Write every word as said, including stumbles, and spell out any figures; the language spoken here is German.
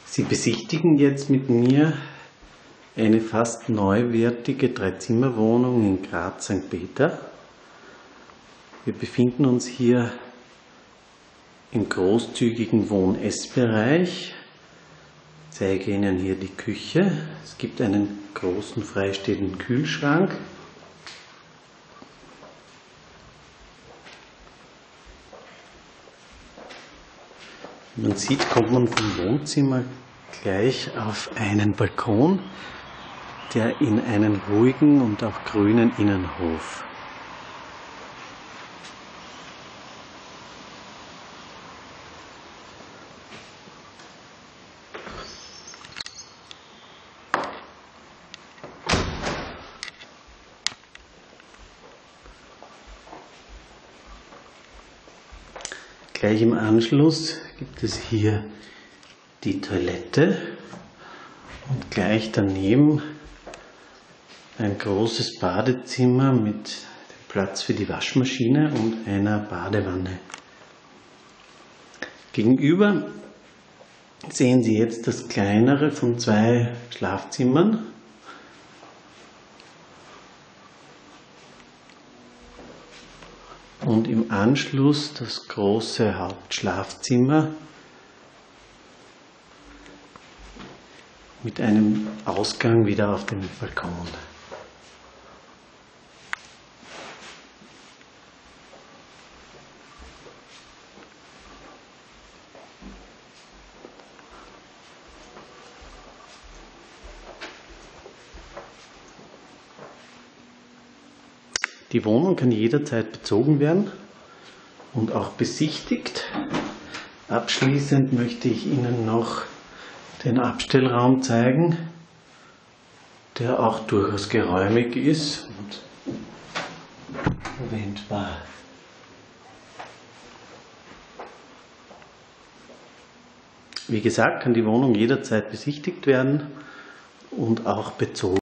Sie besichtigen jetzt mit mir eine fast neuwertige Dreizimmerwohnung in Graz Sankt Peter. Wir befinden uns hier im großzügigen Wohn-Ess-Bereich. Ich zeige Ihnen hier die Küche. Es gibt einen großen freistehenden Kühlschrank. Man sieht, kommt man vom Wohnzimmer gleich auf einen Balkon, der in einen ruhigen und auch grünen Innenhof. Gleich im Anschluss gibt es hier die Toilette und gleich daneben ein großes Badezimmer mit dem Platz für die Waschmaschine und einer Badewanne. Gegenüber sehen Sie jetzt das kleinere von zwei Schlafzimmern. Und im Anschluss das große Hauptschlafzimmer mit einem Ausgang wieder auf den Balkon. Die Wohnung kann jederzeit bezogen werden und auch besichtigt. Abschließend möchte ich Ihnen noch den Abstellraum zeigen, der auch durchaus geräumig ist und verwendbar. Wie gesagt, kann die Wohnung jederzeit besichtigt werden und auch bezogen.